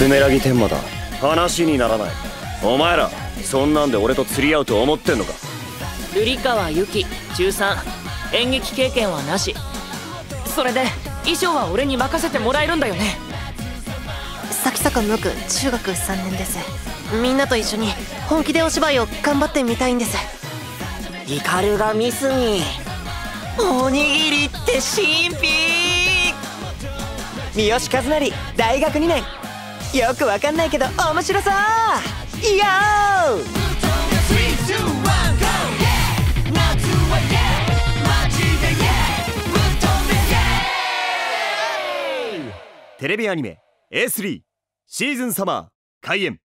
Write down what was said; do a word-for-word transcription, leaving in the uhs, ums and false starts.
梅ラギ天馬だ。話にならない。お前らそんなんで俺と釣り合うと思ってんのか。 瑠璃川由紀中さん、演劇経験はなし。それで衣装は俺に任せてもらえるんだよね。 咲坂無垢、中学さんねんです。みんなと一緒に本気でお芝居を頑張ってみたいんです。 イカルがミスにおにぎりって神秘。三好和成大学にねん、よくわかんないけど面白そう。いやーテレビアニメ エースリー シーズンサマー開演。